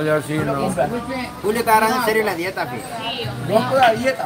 ya sí, no. Julio está agarrando en serio la dieta, fi. Rompo la dieta.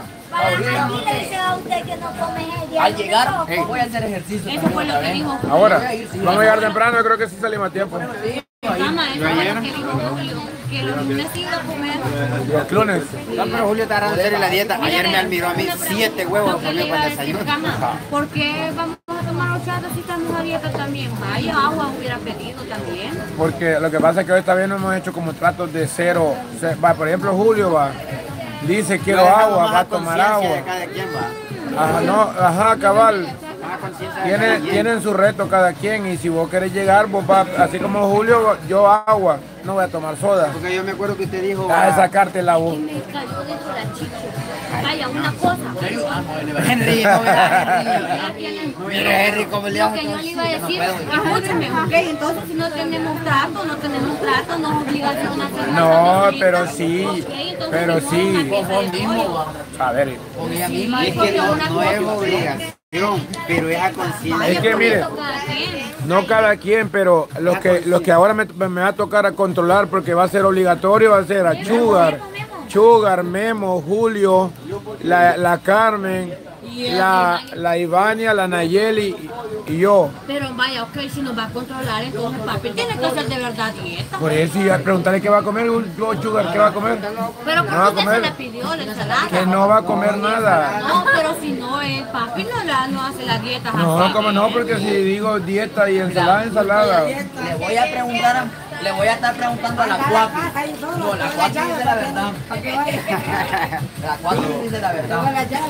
Al llegar, voy a hacer ejercicio. Eso fue lo que dijo. Ahora, vamos a llegar temprano, yo creo que sí salimos a tiempo. Mamá, eso fue lo que dijo Julio. Que los lunes iba a comer. Y el lunes. No, pero Julio está agarrando en serio la dieta. Ayer me almiró a mí 7 huevos Lo que le comió iba para a el decir, desayuno. Cama, ¿por qué vamos a tomar horchata si estamos a dieta también? Vaya, agua hubiera pedido también. Porque lo que pasa es que hoy también hemos hecho como tratos de cero. O sea, va, por ejemplo, Julio va, dice quiero agua, va a tomar agua. De cada quien va. Ajá, no, ajá, cabal. Toma conciencia de cada quien. Tienen su reto cada quien y si vos querés llegar, vos vas, así como Julio, yo agua, no voy a tomar soda. Porque yo me acuerdo que usted dijo... Deja de sacarte la voz. Y me cayó dentro la chicha. Vaya, una cosa. Henry, no verá Henry. Mire Henry, ¿cómo le Lo hago? que yo le iba a decir, escúcheme, ok, entonces si no tenemos trato, no es obligación hacer No, nada. pero sí, Ok, entonces pero me sí. pongo una pieza de pollo. A ver, Con ella misma. Es que no es obligación, pero es a conciencia. es que mire, Cada quien. no cada quien, pero los que ahora me va a tocar a controlar porque va a ser obligatorio, va a ser a Sugar, Memo, Julio, la Carmen, la Ivania, la Nayeli y yo. Pero vaya, ok, si nos va a controlar, entonces papi tiene que hacer de verdad dieta. Por eso iba a preguntarle qué va a comer, yo, Sugar, ¿qué va a comer? Pero No va a porque usted se comer. le pidió la ensalada. Que no va a comer nada. No, pero si no, el papi no hace la dieta. No, como no, porque si digo dieta y ensalada. Le voy a preguntar, le voy a estar preguntando a la Cuapi. No, la Cuapi dice la verdad. La Cuapi dice la verdad.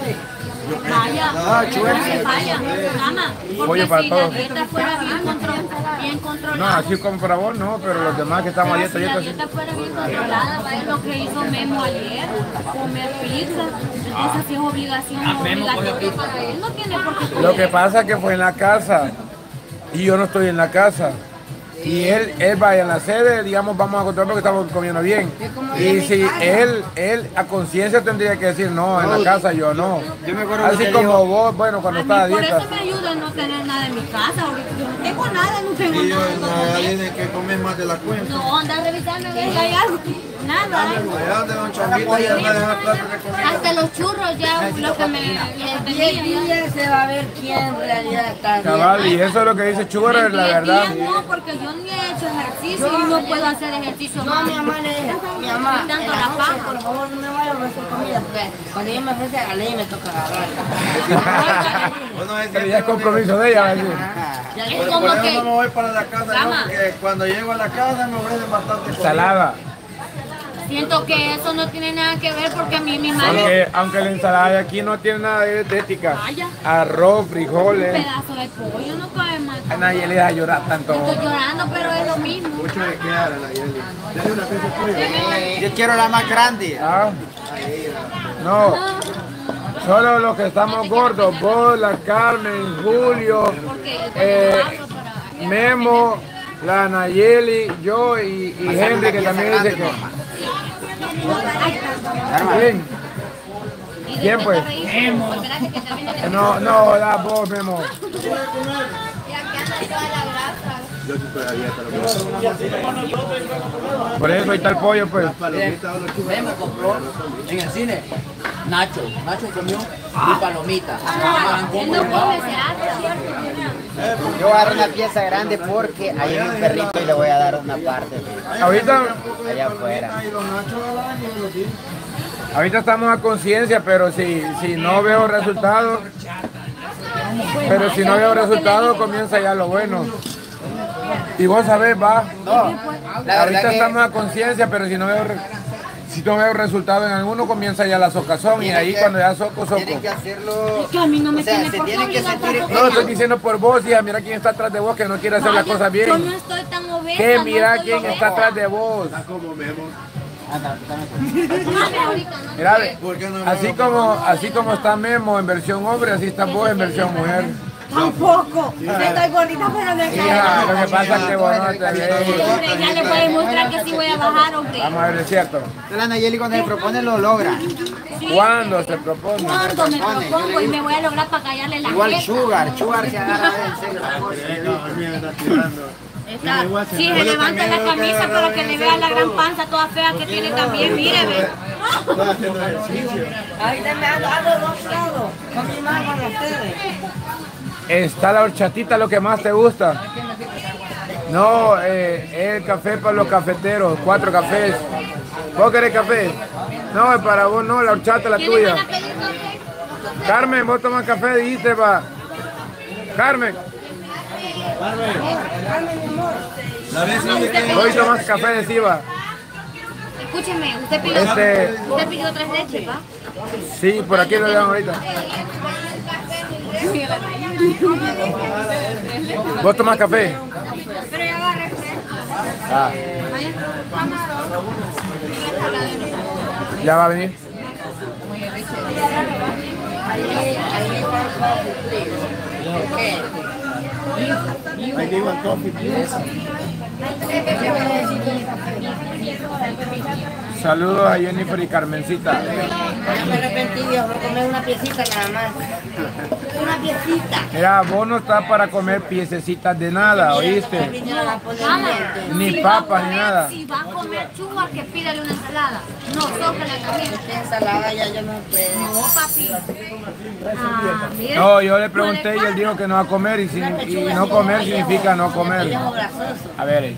Vaya, vaya, mamá, porque Oye, para si todos. la dieta fuera bien No, controlada, así como para vos no, pero los demás que estamos a si la dieta, dieta fuera bien controlada, vaya lo que hizo Memo ayer, comer pizza, entonces si es obligación obligatoria para él, no tiene por qué Lo que pasa es que fue en la casa y yo no estoy en la casa. Y él vaya en la sede, digamos, vamos a controlar porque estamos comiendo bien. Y si él a conciencia tendría que decir, no, en la casa yo no. Yo me acuerdo que Así usted como dijo- vos, bueno, cuando A estás a mí por dieta. eso me ayuda a no tener nada en mi casa, ahorita yo no tengo nada, no tengo Y nada. alguien de que comes más de la cuenta. No, anda revisando, ve si hay algo. Nada. Allá donde Don Chambito ya anda dejando plata de comida. Hasta los churros ya, lo que me tenía. días se va a ver quién en realidad está Cabal, y eso es lo que dice Chugara, es la En 10 verdad. días no, porque yo ni he hecho ejercicio y no puedo hacer ejercicio No, más. mi mamá le dice, mi mamá, en Tanto la la noche, paja. por favor, no me vaya a ofrecer comida, porque cuando ella me ofrece, a ley me toca agarrar. Bueno, es Pero que ya es compromiso de ella, va a decir. Es por como eso que no me voy para la casa, Cama. no, porque cuando llego a la casa me ofrecen bastante comida. Ensalada. siento que eso no tiene nada que ver porque a mí mi madre Aunque la ensalada de aquí no tiene nada de dietética. Vaya. Arroz, un frijoles. pedazo de pollo no cae mal. A nadie le deja llorar tanto. Estoy llorando, pero es lo mismo. Mucho de qué habla la Yeli. Dale una pieza de pollo. Yo quiero la más grande. Ah, no, solo los que estamos gordos, vos, la Carmen, Julio, Porque yo tengo para... Memo, la Nayeli, yo y Henry que también dice que... ¿Quién? Y ¿Quién, pues? Espérate que termine de... No, no, da vos, Memo. Yo sí estoy a dieta. Por eso ahí está el pollo, pues. Memo compró en el cine Nacho comió y palomitas. Él no come, se hace, ¿cierto? Yo voy a dar una pieza grande porque hay un perrito y le voy a dar una parte. Ahorita, Allá afuera. ahorita estamos a conciencia, pero si no veo resultados, comienza ya lo bueno. Y vos sabés, va. No, la Ahorita verdad estamos que a conciencia, pero si no veo resultado en alguno, comienza ya la socazón y ahí cuando ya soco. tienen que hacerlo. Es que a mí no me O sea, tiene se por qué tiene que obligar sentir. tampoco. No lo estoy diciendo por vos, hija, mira quién está atrás de vos que no quiere hacer las Vaya, cosas Yo no bien. estoy tan obesa. Que no mira estoy quién obesa. está atrás de vos. Como Memo. Ahorita no. Mira, ¿Por qué no así como está Memo en versión hombre, así está vos en versión mujer. Tampoco. Estoy gordita, pero de Hija, lo que pasa es que vos no te ves. Hombre, ya le voy a demostrar que sí voy a bajar, hombre. Vamos a ver, es cierto. La Nayeli cuando se propone lo logra. ¿Cuándo se propone? Cuando me propongo y me voy a lograr para callarle la Igual jeta. Sugar se agarra en serio la cosa. No, el mío está tirando. Si se levanta la camisa para que le vea la gran panza toda fea que tiene también, mire, ve. Estoy haciendo ejercicio. Ahorita me ando a dos lados. Con mi mamá con ustedes. Está la horchatita, lo que más te gusta. No, el café para los cafeteros, 4 cafés. ¿Vos querés café? No, para vos no, la horchata la tuya. Carmen, vos tomas café, dijiste, va. Carmen. Hoy tomas café de Siva. Escúcheme, usted pidió 3 leches, ¿va? Sí, por aquí lo dan ahorita. ¿Vos tomás café? Pero ya agarré. Ah. Ya va a venir. I gave one coffee, please. Saludos a Jennifer y Carmencita. Ya me arrepentí, viejo, por comer una piecita nada más. Una piecita. Mira, vos no estás para comer piececitas de nada, ¿oíste? Mamá, Ni si papas, va a ni comer- nada. Si va a comer chuga, que pídale una ensalada. No, sócale también. Ensalada ya yo no puedo. No, papi. Ah, mire. No, yo le pregunté y él dijo que no va a comer y no comer significa no comer. Viejo grasoso. A ver,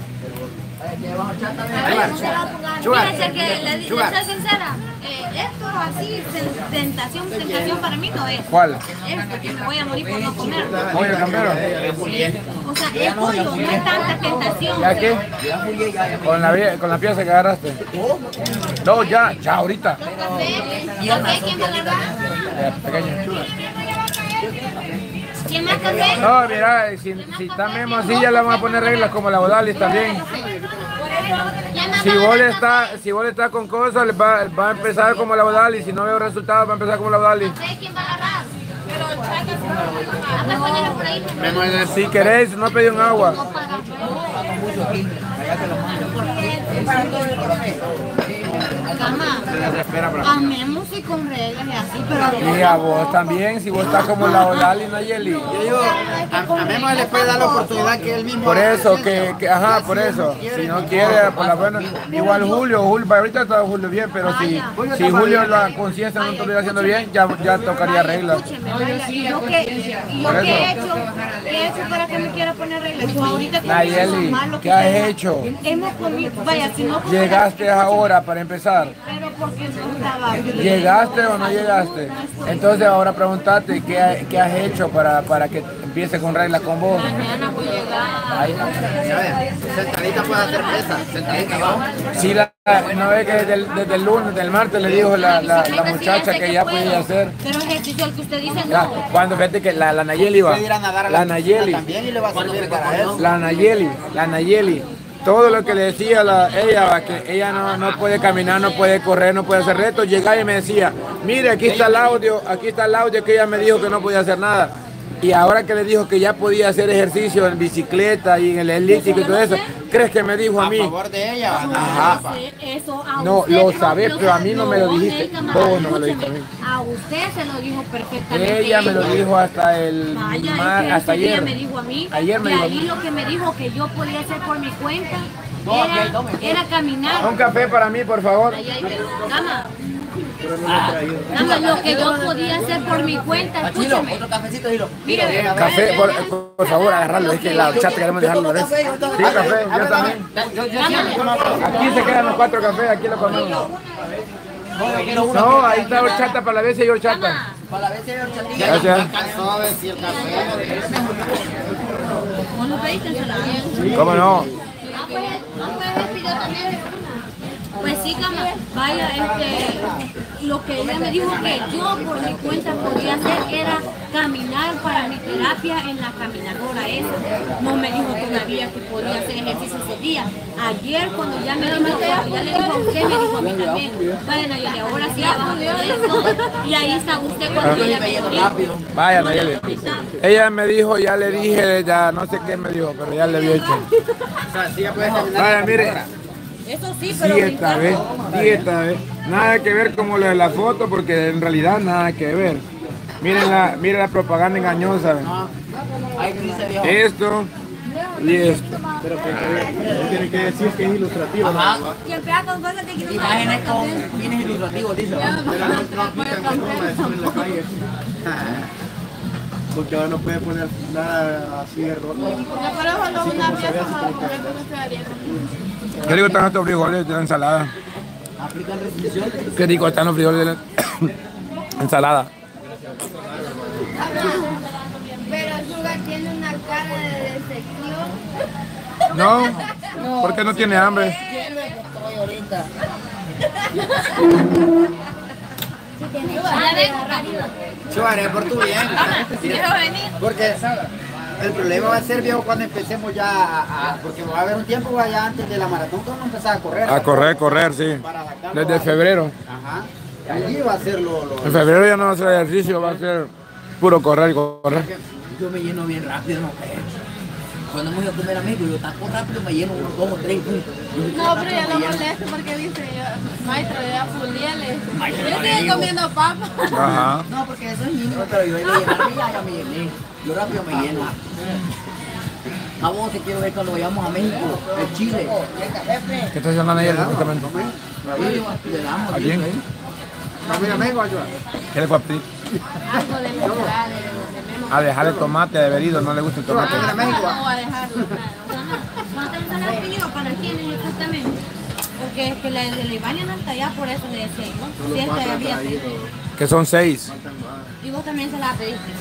Fíjese que le soy sincera, esto así, tentación para mí no es. ¿cuál? Es que me voy a morir por no comer. Pollo campero. O sea, es pollo, no es tanta tentación. ¿Ya qué? Con la pieza que agarraste. No, ya ahorita. ¿Café? ¿Quién va a agarrar? Pequeño. ¿Quién más café? No, mira, si estamos así ya le vamos a poner reglas como la Bodalis también. Si vos le estás con cosas, va a empezar como la Bodalis. Si no veo resultados, va a empezar como la Bodalis. ¿Quién va a agarrar? Anda, ponelo por ahí. Si queréis, no pedí un agua. Cama, amemos y con reglas y así, pero Y a vos también, si vos estás como la Bodalis, Nayeli. Yo digo, a Memo le puede dar la oportunidad que él mismo. Por eso, ajá, por eso. Si no quiere, por la buena. Igual Julio, ahorita está Julio bien, pero si Julio la conciencia no lo estuviera haciendo bien, ya tocaría reglas. escúcheme, vaya, ¿y yo qué he hecho? ¿Qué he hecho para que me quiera poner reglas? Yo ahorita con Nayeli, eso malo ¿qué has sea, hecho? hemos comido, vaya, si no ¿Llegaste ahora para empezar? pero porque no estaba bien. ¿Llegaste o no llegaste? Entonces ahora pregúntate, ¿qué has hecho para que empiece con reglas con vos? Mañana voy a llegar. Ahí. Sentadita puede hacer pesa, sentadita abajo. Sí, no ve que desde el lunes, del martes le dijo la muchacha que ya podía hacer. Pero ejercicio el que usted dice Ya, no. cuando fíjate que la Nayeli va. Puede ir a nadar a La piscina Nayeli. también y le va a servir para eso. La Nayeli, todo lo que le decía ella, que ella no puede caminar, no puede correr, no puede hacer retos, llegaba y me decía, mire, aquí está el audio que ella me dijo que no podía hacer nada. Y ahora que le dijo que ya podía hacer ejercicio en bicicleta y en el elíptico y todo eso, ¿crees que me dijo a A mí? favor de ella. Ajá. Eso a No, usted, lo sabés, pero a mí no me lo dijiste. ey, camarada, Vos no me lo dijiste a mí. escúcheme, a usted se lo dijo perfectamente. Ella me lo dijo hasta el Vaya, es que hasta ese día ayer. me dijo a mí, Ayer me y dijo a ahí mí. lo que me dijo que yo podía hacer por mi cuenta era caminar. Un café para mí, por favor. Dama, lo que yo podía hacer por mi cuenta, escúchame. Otro cafecito, Hilo. Mire, Café, por favor, agarrarlo. Es que la chat queremos dejarlo. ¿Ves? Sí, café, yo también. Aquí se quedan los 4 cafés, aquí lo comemos. No, ahí está horchata para la vez y horchata. Para la vez hay horchatilla. Gracias. Cansó de decir café. ¿vos no pediste ensalada? ¿Cómo no? Pues sí, cama, vaya, lo que ella me dijo que yo por mi cuenta podía hacer era caminar para mi terapia en la caminadora esa. No me dijo todavía que podía hacer ejercicio ese día. Ayer cuando ya me dijo, cuando ya le dijo a usted, me dijo a mí también. Vaya, Nayeli, ahora sí abajo de esto. Y ahí está usted cuando ella me dijo. Vaya, Nayeli. Ella me dijo, ya le dije, ya no sé qué me dijo, pero ya le había hecho. O sea, sí ya puedes caminar. Vaya, mire. Eso sí, pero Sí, esta vez. Nada que ver como lo de la foto, porque en realidad nada que ver. Miren la propaganda engañosa. ¿Ven? Ay, dice Dios. Esto Listo. Pero que tiene que decir que es ilustrativo. Ajá. Que empieza con cosas que quiero Imágenes con fines ilustrativos, dice. Pero no aplican con forma, eso en la calle. Porque ahora no puede poner nada así de roto. Qué rico están estos frijoles de la ensalada. Aplican restricciones. Qué rico están los frijoles de la ensalada. Pero el Sugar tiene una cara de decepción. No, porque no tiene hambre. Estoy ahorita. Sugar, es por tu bien. Porque el problema va a ser, viejo, cuando empecemos ya porque va a haber un tiempo allá antes de la maratón que vamos a empezar a correr. A correr, sí. Desde febrero. Ajá. Allí va a ser lo... En febrero ya no va a hacer ejercicio, va a ser puro correr y correr. Yo me lleno bien rápido, no sé. Cuando hemos ido a comer a México, yo taco rápido me lleno unos 2 o 3 puntos. No, pero ya lo molesto porque dice, maestro, ya fulíale. Maestro, Yo ya le estoy digo. comiendo papas. Ajá. No, porque eso es mínimo, pero yo iba a llenarme ya me llené. Yo rápido me lleno. A vos te quiero ver cuando vayamos a México, el Chile. ¿Qué está haciendo ayer exactamente? Le damos. ¿A quién? Mira, vengo a ayudar. ¿Qué le fue a pedir? Algo de mezclar, de A dejarle tomate de berido, no le gusta el tomate. no voy a dejarlo. ¿Cuántas ensaladas pidió? ¿Para quiénes exactamente? Porque es que la de la Ivania no está allá, por eso le decía yo. Sí, está había pedido. Que son 6. Y vos también se la pediste.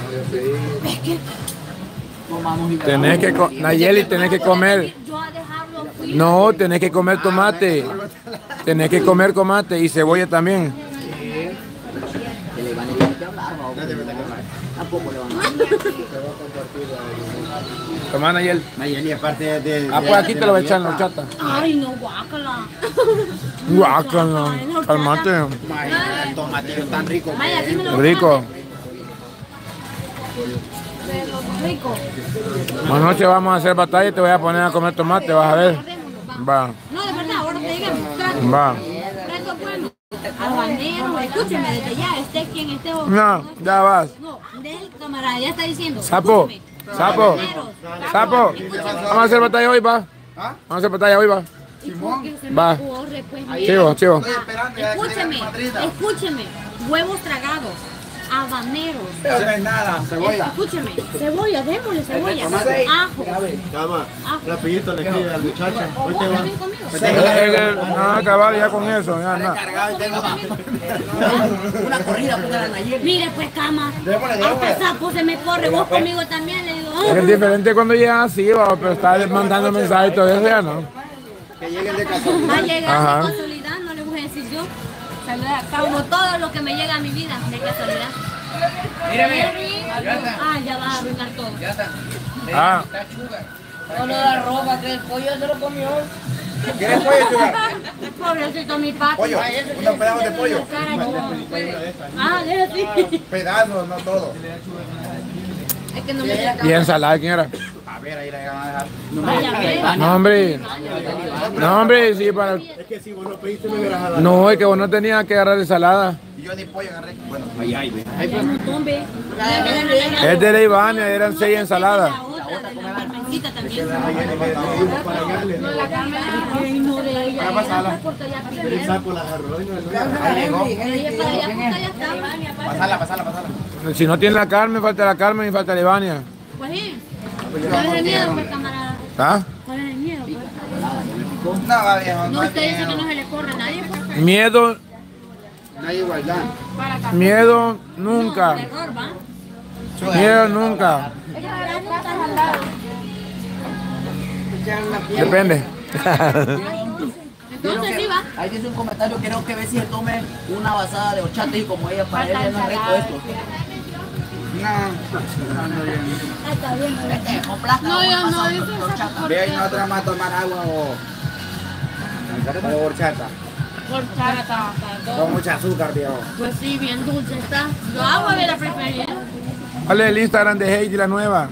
Tomamos y Tenés que, Nayeli, tenés que comer. Yo a dejarlo fui. No, tenés que comer tomate. Tenés que comer tomate y cebolla también. que le van a tener que hablar, ¿no? Tampoco le van a hablar. Toma, Nayeli. Nayeli, aparte de... Ah, pues aquí te lo voy a echar en la horchata. Ay, no, guácala. Guácala. Calmate. El tomatillo tan rico. Maya, aquí me lo Rico. Rico. Anoche vamos a hacer batalla y te voy a poner a comer tomate, vas a ver. Va, No, de verdad, ahora te digan. va. Trato bueno. Habanero, escúcheme desde ya, esté quien esté. No, ya vas. No, del camarada, ya está diciendo. Sapo, escúcheme. sapo, Habaneros. sapo. Vamos a hacer batalla hoy, va. Vamos a hacer batalla hoy, va. ¿Y por qué se me Va. corre, pues, Chivo, chivo. Escúcheme, escúcheme. Huevos tragados, habaneros. Eso no es nada, cebolla. Escúcheme, cebolla, démosle cebolla. Ajo. Cama, rapidito le escribe al muchacho. Hoy te va. ¿Ven conmigo? No, acabar ya con eso, ya nada. Una corrida para la Nayeli. Mire, pues, cama. Hasta el sapo se me corre. Vos conmigo también, le digo. Es diferente cuando llegas así, va, pero estás mandando mensajes y todo eso, ya no. Que lleguen de casualidad. Va a llegar Ajá. de casualidad, no le voy a decir yo. Como todo lo que me llega a mi vida, de casualidad. Ah, ya vas a arruinar todo. Ah, Solo la ropa que el pollo se lo comió. ¿Quieres pollo, Sugar? Pobrecito mi papi. Pollo, unos pedazos de pollo. Ah, es así. Pedazos, no todo. Es que no me llega. ¿y ensalada quién era? A ver, ahí le van a dejar. Vaya, ve. No, hombre. No, hombre, sí, para... Es que si vos lo pediste me hubieras jalado. No, es que vos no tenías que agarrar ensalada. Y yo ni pollo agarré. Bueno, ahí hay, ve. Hombre. Es de la Ivania, eran 6 ensaladas. La otra, de la Carmencita también. Para allá le No, la Carmen, ay, no de ella. Ella está por allá el primero. sapo la agarró y no Ella para allá porque ya está. Pasala, pasala, pasala. Si no tiene la Carmen, falta la Carmen y falta la Ivania. Pues sí. ¿Cuál es el miedo, pues, camarada? ¿Ah? ¿Cuál es el miedo, pues? No, va viejo, No, usted dice que no se le corre a nadie, pues. Miedo, No hay igualdad. miedo nunca. Terror, ¿va? Miedo nunca. Depende. Entonces sí va. Ahí dice un comentario, creo que ve si se tome una basada de horchata y como ella para ella no es rico esto. No, yo no, dice Ve ahí nosotros vamos a tomar agua o horchata. horchata. Con mucha azúcar, viejo. Pues sí, bien dulce está. Yo agua de la preferida. ¿Cuál es el Instagram de Heidi, la nueva?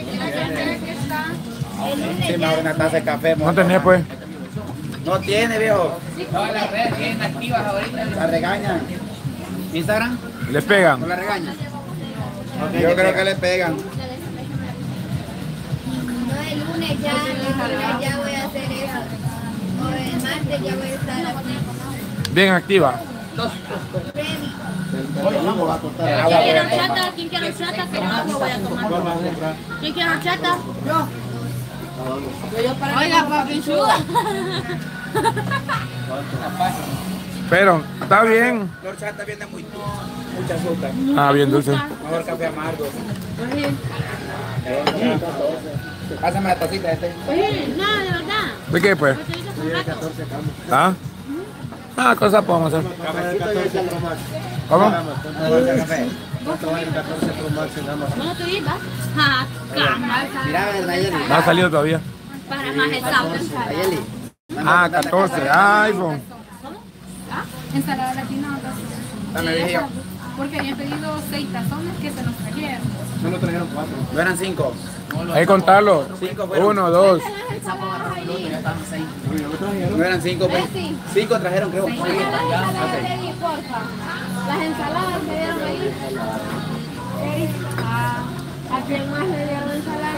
Sí, mejor una taza de café. No tenés, pues. No tiene, viejo. Todas las redes bien activas ahorita. La regañan. ¿Instagram? Les pegan. ¿No la regañan? Yo creo que le pegan. lunes ya voy a hacer eso. O el martes ya voy a estar aquí. Bien activa. Ready. Agua. ¿Quién quiere horchata? Que yo no voy a tomar. ¿Quién quiere horchata? Yo. Oiga, papi chuda. Pero, está bien. La horchata viene muy mucha azúcar. Ah, bien dulce. Mejor café amargo. Pásame la tacita este. Oye, no, de verdad. ¿De qué pues? ¿Ah? Ah, cosas podemos hacer. ¿Cómo? Café. ¿No te digas? Ja, cama. Mira, Nayeli. No ha salido todavía. Para más examen. Nayeli. Ah, 14. Ah, iPhone. Ensalada latina, Dame, dije yo. porque habían pedido 6 tazones que se nos trajeron. Solo trajeron 4. No eran 5. Hay que contarlo. 1, 2. No eran 5. 5 trajeron, creo. Las ensaladas me dieron ahí. ¿A quién más le dieron ensalada?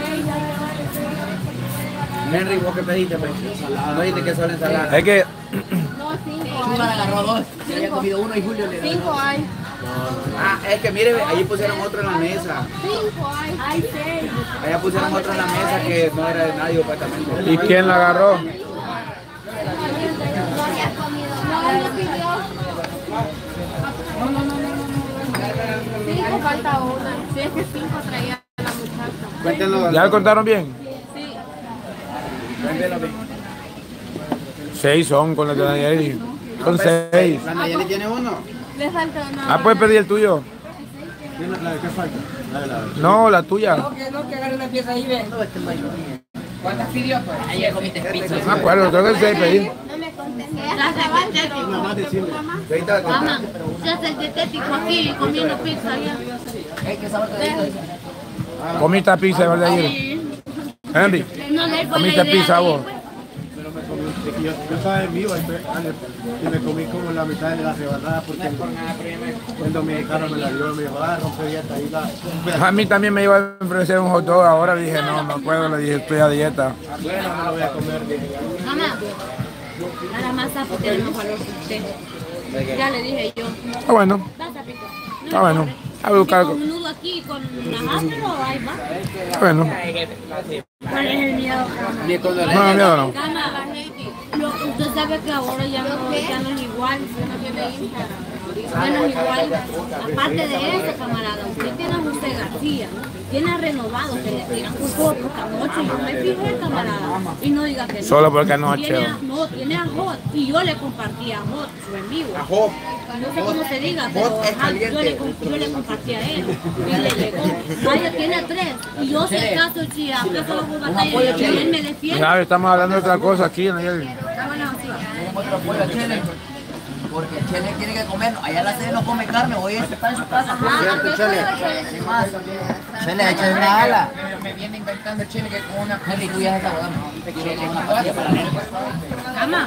Henry, ¿vos qué pediste? Pues? No dijiste que solo ensalada. Es que No, 5 Chuga le agarró 2. Se había comido 1 y Julio le dio 5 hay. Ah, es que mire, ahí pusieron otro en la mesa. 5 hay. Hay 6. Allá pusieron otro en la mesa que no era de nadie, supuestamente. ¿y quién la agarró? No le pidió. 5 falta una. Si es que 5 traía la muchacha. Cuéntenlo. ¿Ya lo contaron bien? Sí. Cuéntenlo bien. 6 son con la de Nayeli. Son 6. La Nayeli tiene 1. Le falta una. Ah, puedes pedir el tuyo. ¿La de qué falta? La de la... No, la tuya. que agarre una pieza ahí, ve. ¿Cuántas pidió? Pues ayer comiste pizza. No me acuerdo, tengo que 6 pedir. No me contesté. Una más de 100. Mamá, se hace el dietético aquí comiendo pizza allá. ¿Qué sabor te dice? Comiste pizza, ¿verdad? Ayer. Henry, No le fue comiste la idea pizza de- vos. Pero me comí, es que yo estaba en vivo y me comí como la mitad de la rebanada porque el dominicano me la dio, me dijo, rompe dieta ahí la... A mí también me iba a ofrecer un hot dog, ahora dije, no puedo, le dije, estoy a dieta. Bueno, no lo voy a comer, dije. Mamá, a la masa pues tiene más valor que usted. Ya le dije yo. Está bueno, Vas a pico. está bueno. A buscar. Con un nudo aquí, con la pero ahí va. Está bueno. ¿Cuál es el miedo? Ni cuando le... No, miedo no. Cama, usted sabe que ahora ya no es igual, no tiene Instagram. Ya no es igual. Aparte de eso, camarada, usted tiene a José García, tiene a Renovado que le tiran un poco anoche. Yo me fijé, camarada, y no diga que no. Solo porque anoche. Tiene a Hot, y yo le compartí a Hot su en vivo. A Job. No sé cómo se diga, pero Hot es ajá, caliente. yo le compartí a él. Y él le llegó. Vaya, tiene a 3. Y yo si acaso, si acaso lo voy a batallar, y él me defiende. Ya estamos hablando de otra cosa aquí, Nayeli. Está bueno, sí. Tenemos otro pollo al Chele. Porque el Chele tiene que comer. Allá la sede no come carne. Hoy está en su casa. Cierto, Chele. ¿Qué más? Chele, echa una ala. Me viene inventando el Chele que con una... Henry, tú ya estás jugando. Quiere una pastilla para la Cama.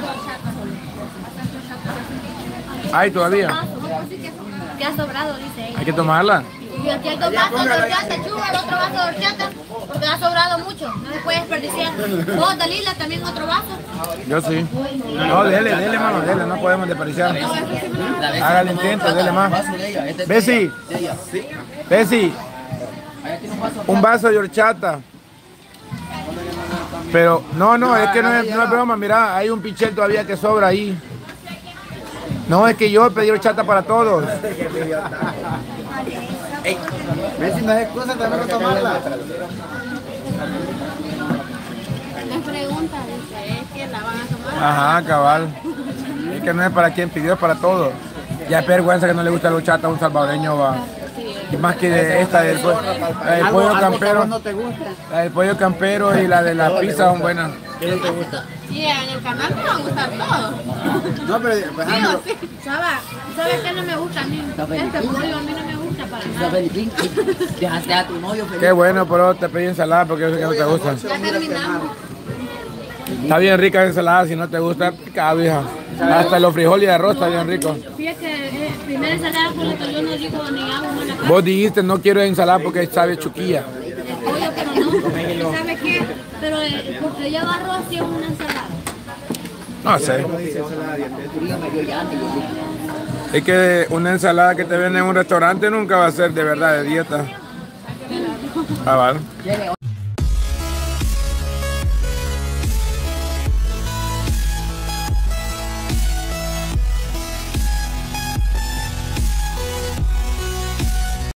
Ay, todavía. ¿Qué ha sobrado? Dice ella. Hay que tomarla. Y aquí hay 2 vasos de horchata, chuga, el otro vaso de horchata, porque ha sobrado mucho, no se puede desperdiciar. Vos, Dalila, también otro vaso. Yo sí. No, dele, mano, dele, no podemos desperdiciar. Haga el intento, dele más. Bessie, Bessie, un vaso de horchata. Pero, no, es que no es broma, mira, hay un pichel todavía que sobra ahí. No, es que yo pedí horchata para todos. ¿Ves si no es excusa también no tomarla? Les pregunta, dice, es que la van a tomar. Ajá, cabal. Es que no es para quien pidió, es para todos. Ya es vergüenza que no le gusta la horchata a un salvadoreño, va. Y más que de esta, del pollo campero. ¿No te gusta? La del pollo campero y la de la pizza son buenas. ¿Qué no te gusta? Y en el canal me va a gustar todo. No, pero... Pues, ¿Sabes qué no me gusta a mí? Este pollo a mí no me gusta para nada. Dejaste a tu novio feliz. Qué bueno, pero te pedí ensalada porque yo sé que no te gusta. Ya terminamos. Está bien rica la ensalada, si no te gusta, picado, hija. Hasta los frijoles y arroz está bien rico. Fíjate que primera ensalada con la que yo no digo ni hago una Vos dijiste no quiero ensalada porque sabe chuquilla. pollo, pero no. ¿Sabe Es que, pero porque ella agarró así una ensalada. No sé. Es que una ensalada que te venden en un restaurante nunca va a ser de verdad de dieta. Ah, vale.